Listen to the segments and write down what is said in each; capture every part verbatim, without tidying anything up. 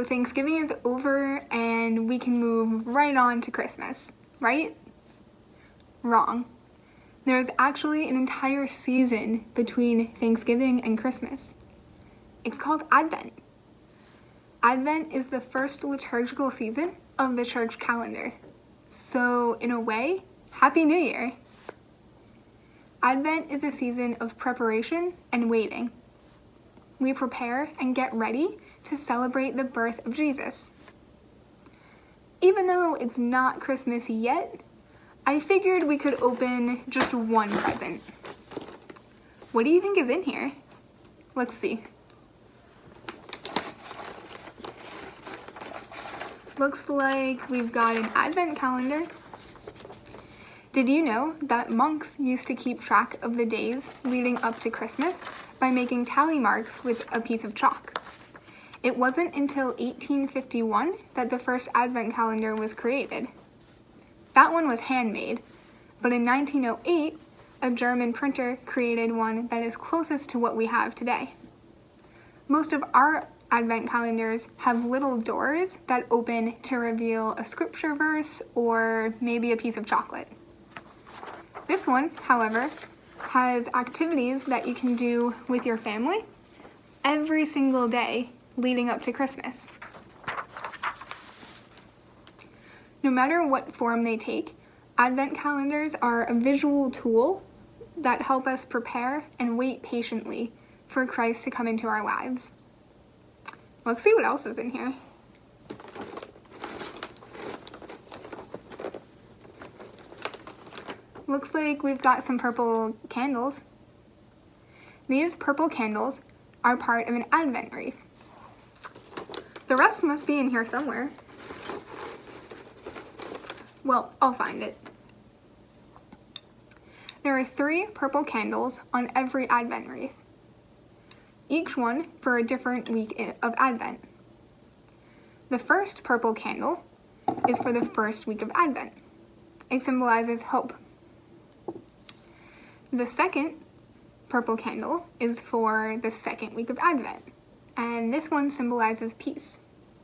So Thanksgiving is over and we can move right on to Christmas, right? Wrong. There's actually an entire season between Thanksgiving and Christmas. It's called Advent. Advent is the first liturgical season of the church calendar. So in a way, Happy New Year! Advent is a season of preparation and waiting. We prepare and get ready to celebrate the birth of Jesus. Even though it's not Christmas yet, I figured we could open just one present. What do you think is in here? Let's see. Looks like we've got an advent calendar. Did you know that monks used to keep track of the days leading up to Christmas by making tally marks with a piece of chalk? It wasn't until eighteen fifty-one that the first advent calendar was created. That one was handmade, but in nineteen oh eight, a German printer created one that is closest to what we have today. Most of our advent calendars have little doors that open to reveal a scripture verse or maybe a piece of chocolate. This one, however, has activities that you can do with your family every single day leading up to Christmas. No matter what form they take, advent calendars are a visual tool that help us prepare and wait patiently for Christ to come into our lives. Let's see what else is in here. Looks like we've got some purple candles. These purple candles are part of an advent wreath. The rest must be in here somewhere. Well, I'll find it. There are three purple candles on every advent wreath, each one for a different week of Advent. The first purple candle is for the first week of Advent. It symbolizes hope. The second purple candle is for the second week of Advent, and this one symbolizes peace.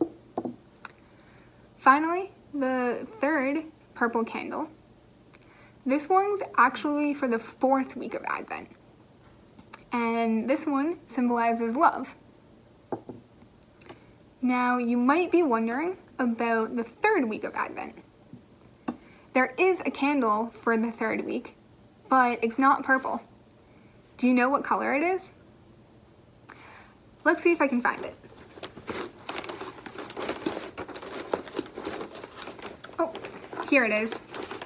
Finally, the third purple candle, this one's actually for the fourth week of Advent, and this one symbolizes love. Now, you might be wondering about the third week of Advent. There is a candle for the third week, but it's not purple. Do you know what color it is? Let's see if I can find it. Oh, here it is.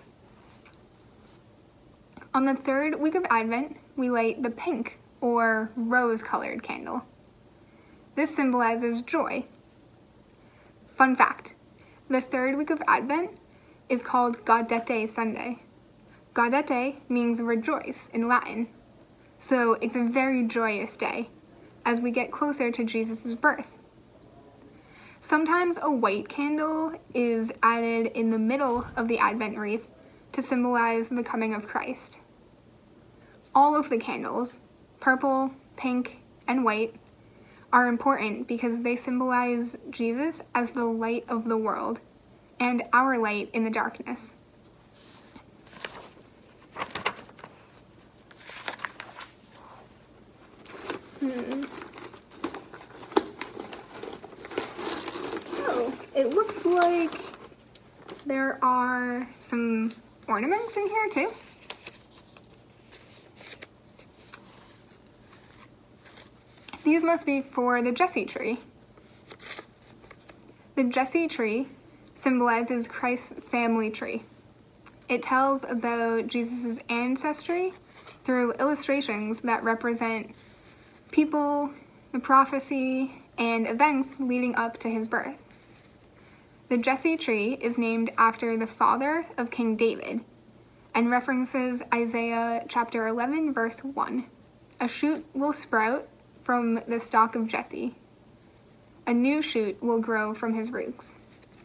On the third week of Advent, we light the pink or rose-colored candle. This symbolizes joy. Fun fact, the third week of Advent is called Gaudete Sunday. Gaudete means rejoice in Latin, so it's a very joyous day as we get closer to Jesus' birth. Sometimes a white candle is added in the middle of the Advent wreath to symbolize the coming of Christ. All of the candles, purple, pink, and white, are important because they symbolize Jesus as the light of the world and our light in the darkness. Hmm. Oh, it looks like there are some ornaments in here too. These must be for the Jesse tree. The Jesse tree symbolizes Christ's family tree. It tells about Jesus' ancestry through illustrations that represent people, the prophecy, and events leading up to his birth. The Jesse tree is named after the father of King David and references Isaiah chapter eleven, verse one. A shoot will sprout from the stalk of Jesse. A new shoot will grow from his roots.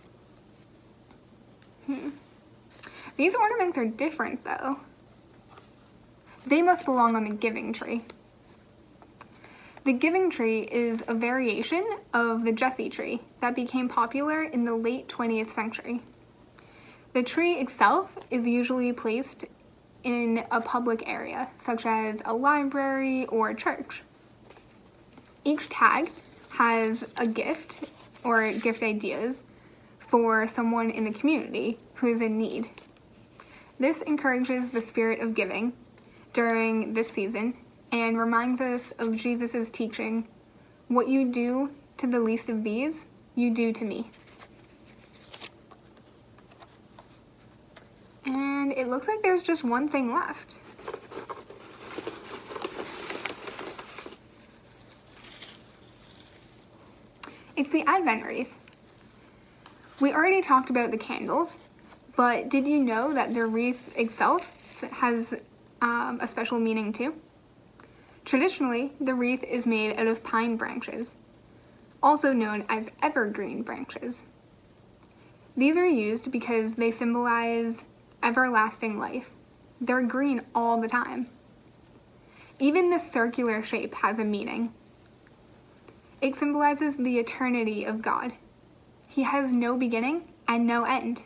Hmm. These ornaments are different, though. They must belong on the giving tree. The giving tree is a variation of the Jesse tree that became popular in the late twentieth century. The tree itself is usually placed in a public area, such as a library or a church. Each tag has a gift or gift ideas for someone in the community who is in need. This encourages the spirit of giving during this season and reminds us of Jesus' teaching, "What you do to the least of these, you do to me." And it looks like there's just one thing left. It's the Advent wreath. We already talked about the candles, but did you know that the wreath itself has um, a special meaning too? Traditionally, the wreath is made out of pine branches, also known as evergreen branches. These are used because they symbolize everlasting life. They're green all the time. Even the circular shape has a meaning. It symbolizes the eternity of God. He has no beginning and no end.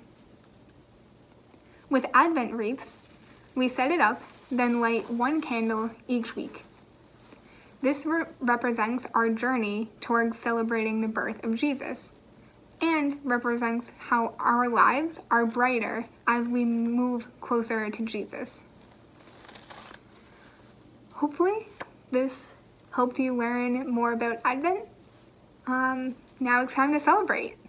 With Advent wreaths, we set it up, then light one candle each week. This re- represents our journey towards celebrating the birth of Jesus, and represents how our lives are brighter as we move closer to Jesus. Hopefully, this helped you learn more about Advent. Um, now it's time to celebrate.